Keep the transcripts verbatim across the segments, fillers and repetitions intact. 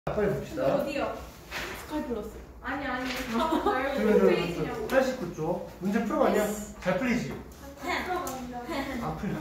빨리 봅시다. 어디요? 스카이 플러스. 아니 아니. 그러면 팔십구 쪽 문제 풀어봤냐? 잘 풀리지? 안 풀려.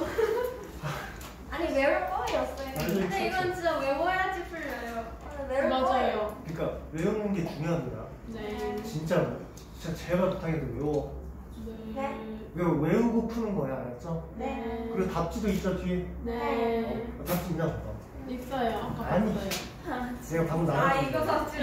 아니 외울 거였어요. 근데 이건 진짜 외워야지 풀려요. 외울 맞아요. 거예요. 그러니까 외우는 게 중요한 거야. 네. 진짜 진짜 제발 부탁해도 외워. 네. 외우, 외우고 푸는 거야, 알았죠? 네. 그리고 답지도 있죠 뒤에. 네. 어, 답지 있나 보다. 있어요. 아까 아니. 봤어요. 내가 답은 나왔어. 아 이거 답지.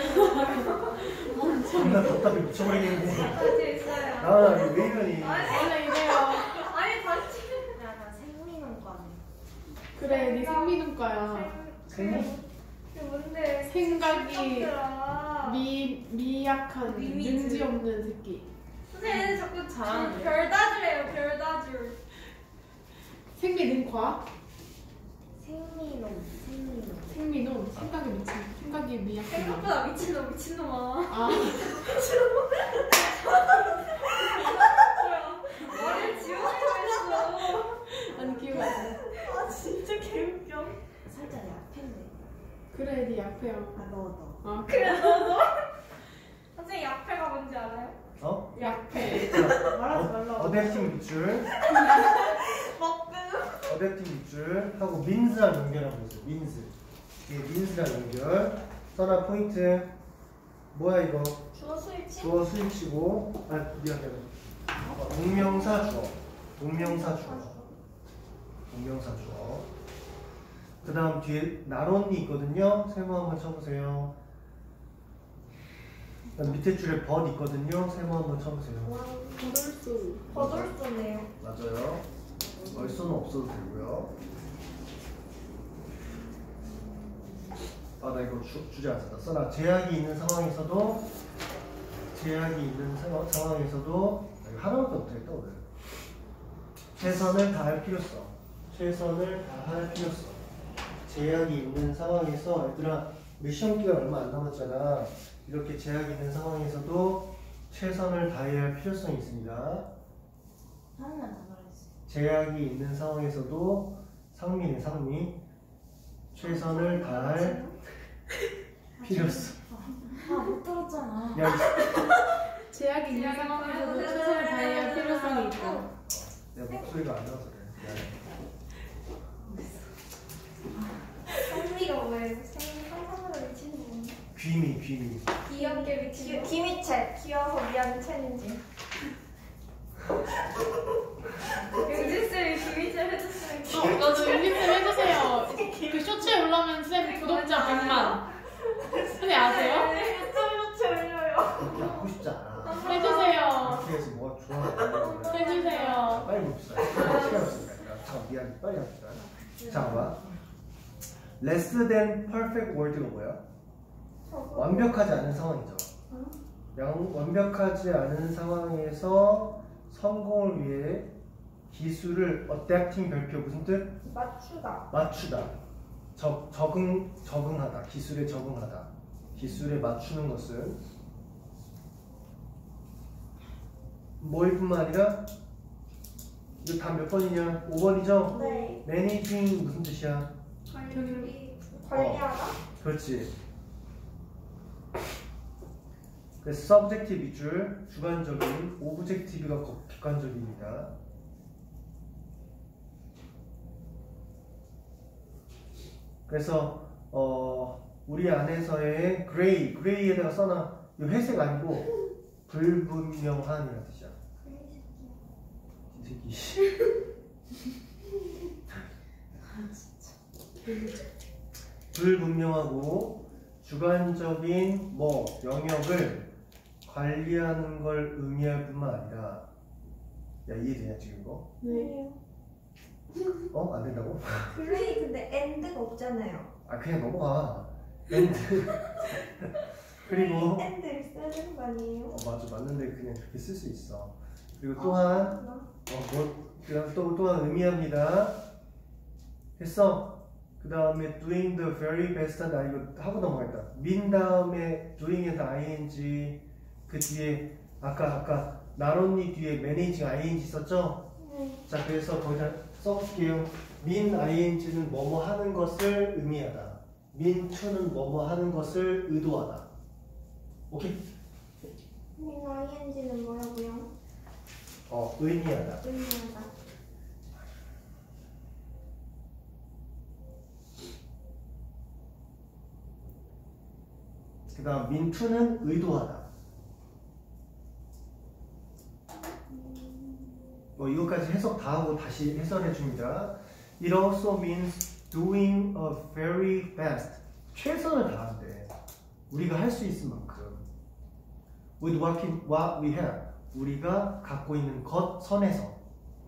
존나 답답해 미쳐버리겠는데. 답지 있어요. 아, 왜 이러니? 원래 이래요. 아니 답지. 야나 생민원과네. 그래, 네 생민음과야. 생민? 이게 뭔데? 생각이 아. 미 미약한 미미즈. 능지 없는 새끼. 선생님 자꾸 잘하는데. 별다줄이에요 별다줄. 생민음과 생민원 생민원. 생민음 생각이 미친 생각이 미약한. 생각보다 미친놈 미친놈아. 아. 머리를 지워내고 아니 기억 안 나. 아 진짜 개웃겨. 살짝 약했네. 그래, 네 약해요. 아 너도. 아 그래 너도. 선생님 약패가 뭔지 알아요? 어? 약해. 말하지 말라고. 어댑팅 밑줄, 먹금. 어댑팅 밑줄 하고 민스랑 연결하고 있어. 민스. 이게 민스랑 연결. 써나 포인트. 뭐야 이거? 주어 스위치? 주어 수입치고. 아 미안해. 어, 동명사 주어. 동명사 주어. 동명사 주어. 그 다음 뒤에 나론니 있거든요. 세모 한번 쳐보세요. 그다음 밑에 줄에 벗 있거든요. 세모 한번 쳐보세요. 거돌수. 버돌쏘네요. 맞아요. 얼쏘는 없어도 되고요. 아, 나 이거 주, 주제 안 썼다. 써나 제약이 있는 상황에서도 제약이 있는 상황, 상황에서도 하나밖에 못했다 오늘. 최선을 다할 필요성. 최선을 다할 필요성. 제약이 있는 상황에서 얘들아 우리 시험 기간 얼마 안 남았잖아. 이렇게 제약이 있는 상황에서도 최선을 다해야 할 필요성이 있습니다. 하나만 더 말했어. 제약이 있는 상황에서도 상미네 상미 최선을 다할 필요성. 아못 들었잖아. 야, 이- 제약이 있는 상황에서도 최선을 다해야 할 필요성이 있고. 내 목소리가 안 나와서 그래. 미안해. 상미가 뭐예요? 상상으로 미치는 거. 귀미 귀미. 귀엽게 미치는 거. 귀미채. 귀여워서 미안한 챌린지. 윤지쌤이 귀미채 해줬으면 어, 나도 윤기쌤 해주세요. 그 쇼츠에 올라오면 쌤 구독자 백만. 선생님 아세요? 유튜브 올려요. 그렇게 하고 싶지 않아. 해주세요. 그렇게 해서 뭐가 좋아. 해주세요. 빨리 봅시다. 시간 없으니까. 자, 미안. 빨리 합시다. 자, 봐. less than perfect word가 뭐야? 완벽하지 않은 상황이죠. 양, 완벽하지 않은 상황에서 성공을 위해 기술을 adapting 별표 무슨 뜻? 맞추다. 맞추다. 적, 적응, 적응하다. 기술에 적응하다. 기술에 맞추는 것은 뭐일 뿐만 아니라 이거 다 몇 번이냐? 오 번이죠? 네. managing 무슨 뜻이야? 관리. 관리하다. 그렇지. 그래서 subjective 밑줄 주관적인, objective가 객관적입니다. 그래서 어 우리 안에서의 gray, gray에다가 써놔. 이 회색 아니고 불분명한이라는 뜻이야. 이 새끼. 불분명하고 주관적인 뭐 영역을 관리하는 걸 의미할 뿐만 아니라 야 이해되냐 지금 이거? 네. 어? 안 된다고? 그레이 근데 엔드가 없잖아요. 아 그냥 넘어가. 엔드. 그리고 엔드 있어야 되는 거 아니에요? 어, 맞아 맞는데 그냥 그렇게 쓸 수 있어. 그리고 또한 아, 어, 뭐, 또, 또한 의미합니다. 됐어? 그 다음에 doing the very best 나 이거 하고 넘어가겠다. 민 다음에 doing에서 ing 그 뒤에 아까 아까 나론니 뒤에 managing ing 있었죠? 네. 자 그래서 거기다 써볼게요. 민 ing는 뭐뭐 하는 것을 의미하다. mean to는 뭐뭐 하는 것을 의도하다. 오케이? 선생님 아이엔지는 뭐라고요? 어, 의미하다. 의미하다. 그 다음 mean to는 의도하다. 뭐 이것까지 해석 다 하고 다시 해설해 줍니다. It also means doing a very best. 최선을 다한대. 우리가 할 수 있을 만큼. With what we, what we have. 우리가 갖고 있는 것 선에서.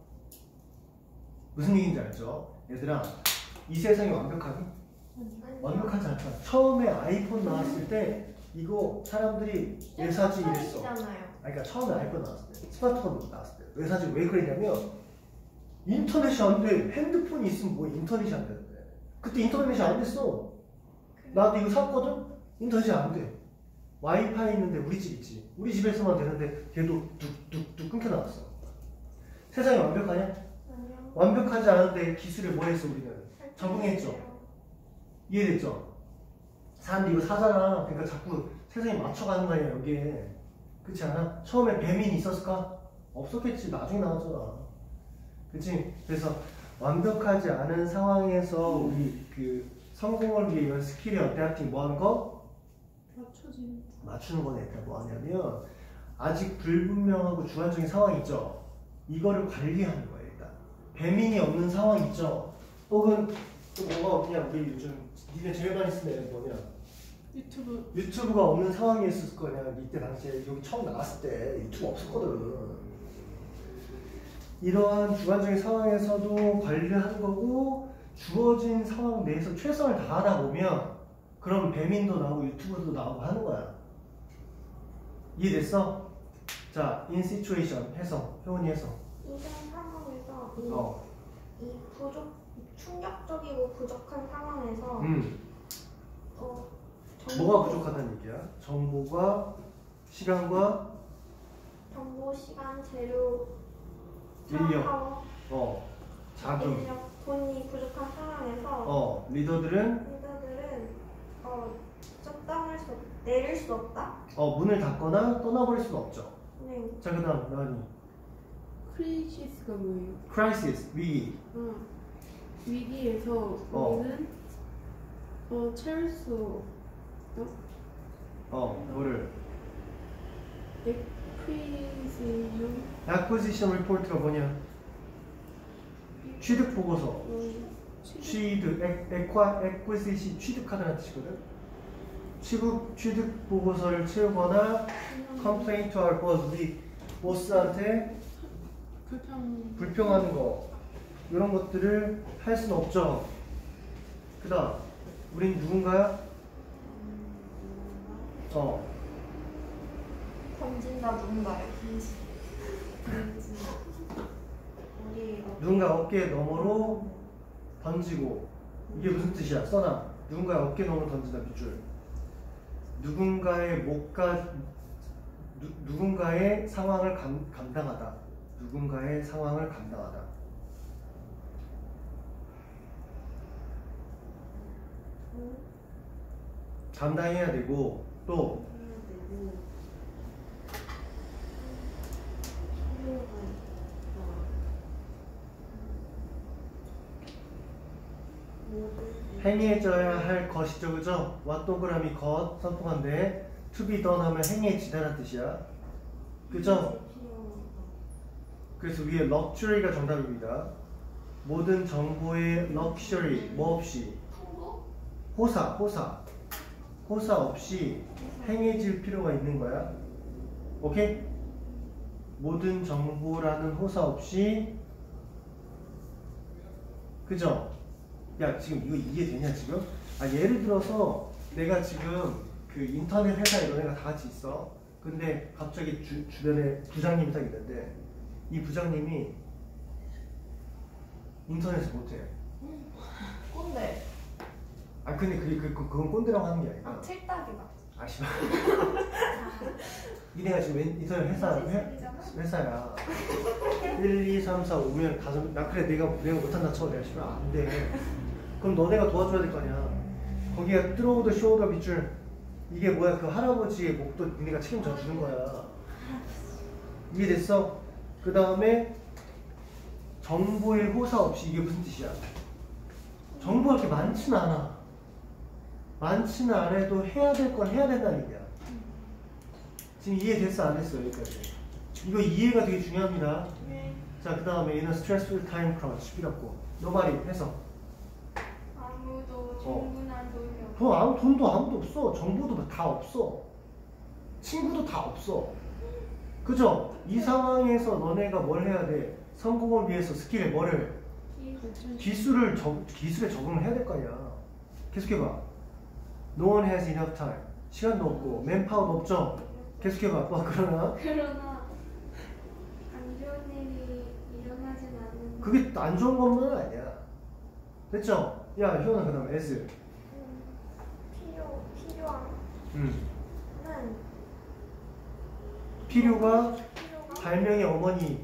무슨 얘기인지 알죠? 얘들아, 이 세상이 완벽하니? 완벽하지 않잖아. 처음에 아이폰 나왔을 때 이거 사람들이 왜 사지 이랬어. 잖아요. 그러니까 처음에 아이폰 나왔을 때, 스마트폰 나왔을 때 왜 사지 왜 그랬냐면 인터넷이 안 돼. 핸드폰이 있으면 뭐 인터넷이 안 되는데. 그때 인터넷이 안 됐어. 나도 이거 샀거든? 인터넷이 안 돼. 와이파이 있는데 우리 집 있지. 우리 집에서만 되는데 걔도 뚝뚝뚝 끊겨 나왔어. 세상이 완벽하냐? 아니요. 완벽하지 않은데 기술에 뭐 했어 우리는? 적응했죠. 이해됐죠? 사람들이 이거 사잖아. 그러니까 자꾸 세상에 맞춰가는 거 아니야 여기에. 그렇지 않아? 처음에 배민이 있었을까? 없었겠지. 나중에 나왔잖아. 그치? 그래서 완벽하지 않은 상황에서 우리 그 성공을 위해 이런 스킬이 어댑팅 뭐 하는 거? 맞춰지는. 맞추는 거네. 그러니까 뭐 하냐면 아직 불분명하고 주관적인 상황이 있죠. 이거를 관리하는 거예요. 일단 배민이 없는 상황 있죠. 혹은 또 뭐가 없냐. 우리 요즘 니네 제일 많이 쓰는 애는 뭐냐. 유튜브. 유튜브가 없는 상황이 있을 거냐. 이때 당시에 여기 처음 나왔을 때 유튜브 없었거든. 이러한 주관적인 상황에서도 관리하는 거고 주어진 상황 내에서 최선을 다하다 보면 그럼 배민도 나오고 유튜브도 나오고 하는 거야. 이해됐어? 자, in situation 해석. 효원이 해석. 이런 상황에서 이, 어. 이 부족, 충격적이고 부족한 상황에서 음. 어, 뭐가 부족하다는 얘기야? 정보가 시간과 정보, 시간, 재료, 인력. 파워, 어. 자금. 인력, 돈이 부족한 상황에서 어. 리더들은 리더들은 어, 적당할 수, 내릴 수 없다. 어, 문을 닫거나 떠나버릴 수는 없죠. 네. 자, 그 다음 나은이. 크리시스가 뭐예요? crisis, 위기. 어. 위기에서 어. 우리는 어 채울 수 어, 뭐를? 에퀴지션. acquisition report가 뭐냐? 취득 보고서. 음, 취득, 에, 에콰, acquisition 취득하다는 뜻이거든. 취득, 취득 보고서를 채우거나 complain to our boss, 우리 보스한테 불평. 불평하는 거 이런 것들을 할 수는 없죠. 그 다음 우린 누군가야? 어. 던진다 누군가요? 던진. 우리 어, 누군가 어깨 너머로 던지고. 이게 무슨 뜻이야? 써놔. 누군가의 어깨 너머로 던진다 밑줄. 누군가의 목가 누, 누군가의 상황을 감, 감당하다. 누군가의 상황을 감당하다. 감당해야 되고 또 행해져야 할 것이죠, 그죠? 와 동그라미 것 선풍한데 to be done 하면 행해지다는 뜻이야, 그죠? 그래서 위에 luxury가 정답입니다. 모든 정보의 luxury 뭐 없이 호사, 호사, 호사 없이 행해질 필요가 있는 거야. 오케이? 모든 정보라는 호사 없이, 그죠? 야, 지금 이거 이해되냐 지금? 아, 예를 들어서 내가 지금 그 인터넷 회사 이런 애가 다 같이 있어. 근데 갑자기 주, 주변에 부장님이 딱 있는데 이 부장님이 인터넷을 못해. 꼰대. 아 근데 그게 그, 그, 그건 꼰대라고 하는 게 아니라 아, 틀딱이다. 아씨발 니네가 지금 웬- 인터넷 회사 회, 회사야. 일, 이, 삼, 사, 오면 다섯. 나 그래 내가 내가 못한다 쳐. 내가 씨발 안돼. 그럼 너네가 도와줘야 될 거 아니야. 거기가 through the shoulder 밑줄 이게 뭐야? 그 할아버지의 목도 니네가 책임져 주는 거야. 이해됐어? 그 다음에 정보의 호사 없이 이게 무슨 뜻이야? 정보가 그렇게 많지는 않아. 많지는 않아도 해야 될 건 해야 된다는 얘기야. 지금 이해됐어? 안 됐어? 여기까지. 이거 이해가 되게 중요합니다. 네. 자, 그 다음에 얘는 stressful time crunch 필요없고 너말이 해서 아무도 충분한 돈이 없어. 돈, 아무, 돈도 아무도 없어. 정보도 다 없어. 친구도 다 없어. 그죠? 이 상황에서 너네가 뭘 해야 돼? 성공을 위해서 스킬에 뭐를? 기술을 적, 기술에 적응을 해야 될 거 아니야. 계속해봐. No one has enough time. 시간도 없고 맨파워도 없죠? 계속해봐. 뭐 그러나? 그러나 안 좋은 일이 일어나진 않는. 그게 안 좋은 것만은 아니야. 됐죠? 야, 효연아 그 다음에 S. 음, 필요 필요한 음. 는 필요가 필요가 발명의 어머니인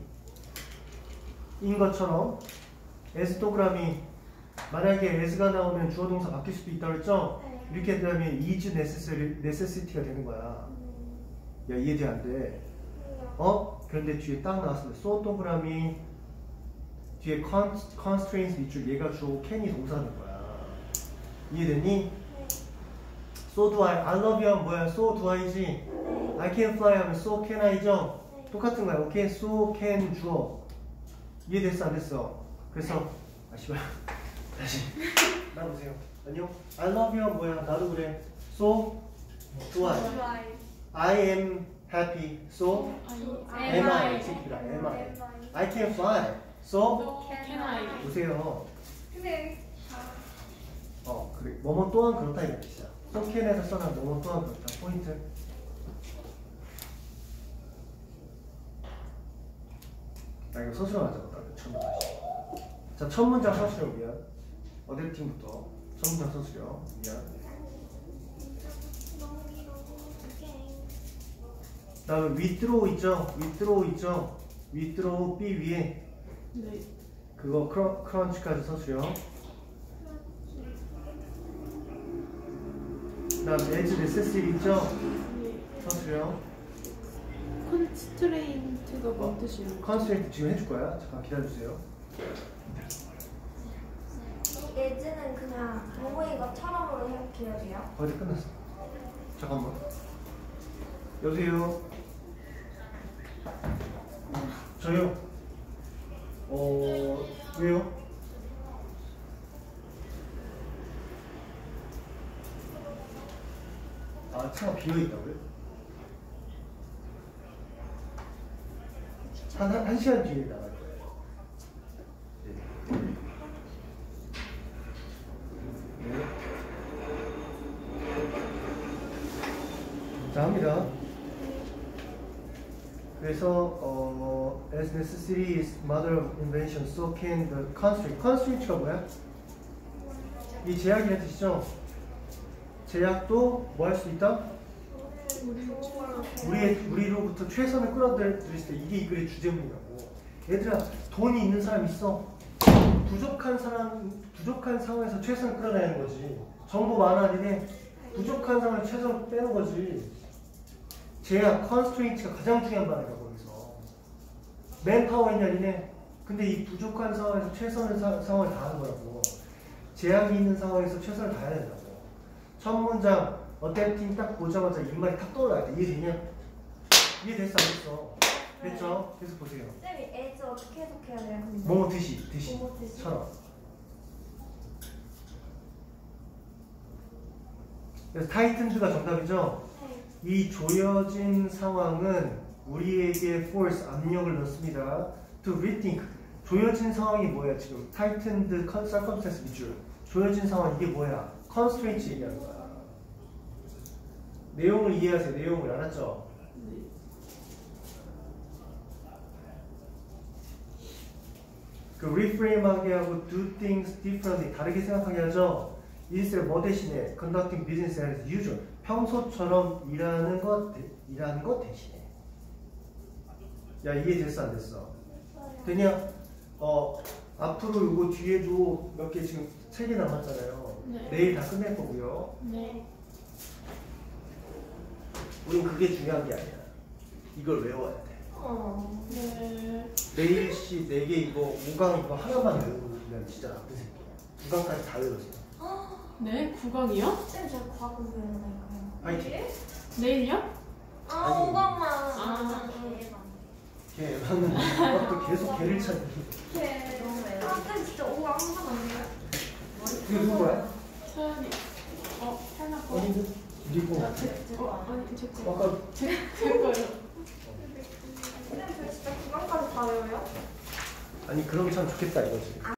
것처럼 S 동그라미 만약에 S가 나오면 주어 동사 바뀔 수도 있다고 했죠? 네. 이렇게 되면 is necessary, necessity가 되는 거야. 음, 야, 이해돼 안 돼? 필요 어? 그런데 뒤에 딱 나왔을 때 so 동그라미 뒤에 con, constraints 밑줄 얘가 주어 can이 동사는 거야. 이해됐니? 네. so do I, I love you 하면 뭐야? so do I지? 네. I can fly 하면 so can I죠? 네. 똑같은 거야. 오케이? so can 주어. 이해됐어? 안 됐어? 그래서 아 씨발 다시 나보세요. 안녕. I love you 하면 뭐야? 나도 그래. so do I. 좋아요. I am happy. so am I. 새끼들아, am I. I can fly. so Can I? 보세요. 근데 어 그래. 뭐뭐 또한 그렇다 이런 뜻이야. so can에서 써놔. 뭐뭐 또한 그렇다. 포인트. 나 이거 서술어 맞았다. 처음 다시. 자, 첫 문장 서술어 미안. 어딜 팀부터 첫 문장 서술어 미안. 다음에 withdraw 있죠? withdraw 있죠? withdraw B 위에 네. 그거 크러, 크런치까지 서술어. 다음 as necessary 있죠? 네. 서술어. 컨스트레인트가 뭔 뜻이에요? 컨스트레인트 지금 해줄 거야. 잠깐 기다려주세요. 예즈는 그냥 뭐뭐 이것처럼으로 생각해야 돼요? 어디 끝났어? 잠깐만. 여보세요? 저요? 어... 왜요? 아, 차가 비어있다고요? 한, 한, 한 시간 뒤에 나갈 거예요. 네. 네. 자, 합니다. 그래서 어, as necessary is mother of invention, so can the constraint. constraint가 뭐야? 이 제약이라는 뜻이죠? 제약도 뭐 할 수 있다? 우리, 우리로부터 최선을 끌어들일 때 이게 이 글의 주제문이라고. 얘들아, 돈이 있는 사람 있어. 부족한 사람, 부족한 상황에서 최선을 끌어내는 거지. 정보 많아, 니네. 부족한 상황에서 최선을 빼는 거지. 제약, 컨스트레인트가 가장 중요한 말이야, 거기서. 맨파워 있냐, 니네. 근데 이 부족한 상황에서 최선을 사, 상황을 다하는 거라고. 제약이 있는 상황에서 최선을 다해야 된다고. 첫 문장, 어댑팅 딱 보자마자 이 말이 탁 떠올라야 돼. 이해되냐? 이해됐어, 안 됐어? 됐죠? 계속 보세요. 쌤이 예즈 어떻게 해석해야 돼요? 근데? 뭐뭐 듯이, 듯이. 뭐뭐 듯이? 처럼. 그래서 타이튼드가 정답이죠? 네. 이 조여진 상황은 우리에게 force, 압력을 넣습니다. To rethink. 조여진 상황이 뭐야 지금? tightened circumstance 밑줄. 조여진 상황 이게 뭐야? constraint 얘기하는 거야. 내용을 이해하세요. 내용을 알았죠? 네. 그 reframe하게 하고 do things differently 다르게 생각하게 하죠. instead 뭐 대신에 conducting business as usual 평소처럼 일하는 것 대- 일하는 것 대신에. 야 이해됐어 안 됐어? 되냐? 어 앞으로 요거 뒤에도 몇 개 지금 세 개 남았잖아요. 네. 내일 다 끝낼 거고요. 네. 우린 그게 중요한 게 아니야. 이걸 외워야 돼. 어. 네. 내일시 네 개 이거 오 강 이거 하나만 외우면 진짜 나쁜 새끼야. 구 강까지 다 외우세요. 네? 구강이요? 쌤, 저 과거 외우나요? 파이팅. 내일요? 아, 아니. 오강만. 아. 걔 방금 이것도 계속 걔를 찾는. 아, 쌤 진짜 오강 항상 안 돼요? 그게 누구야? 서연이. 어, 하나 거. 어디는? 리고. 아, 제, 어, 아니, 제 거. 아까 제, 제 거예요. 쌤, 저 진짜 구강까지 다 외워요? 아니 그럼 참 좋겠다 이거지.